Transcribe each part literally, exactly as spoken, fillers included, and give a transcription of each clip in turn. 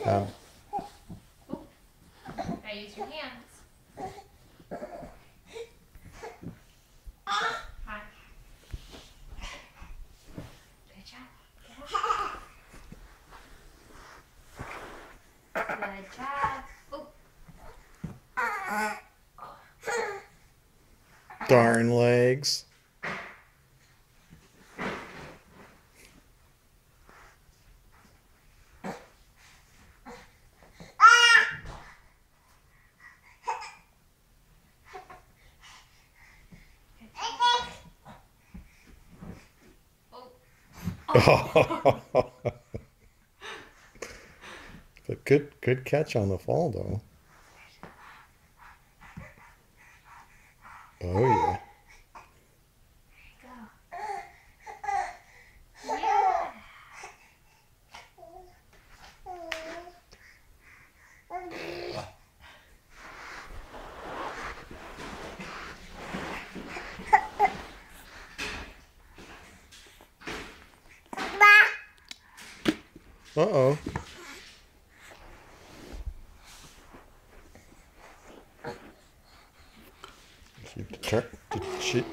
Um, Now use your hands. Hi. Good job. Good job. Oh. darn legs. Oh. But good, good catch on the fall, though. Oh yeah. Uh-oh. Did she?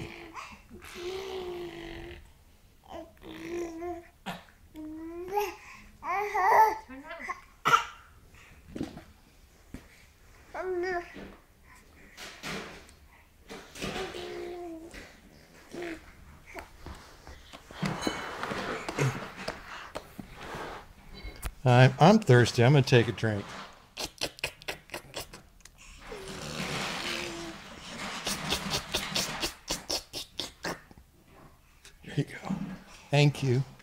I'm, I'm thirsty. I'm going to take a drink. Here you go. Thank you.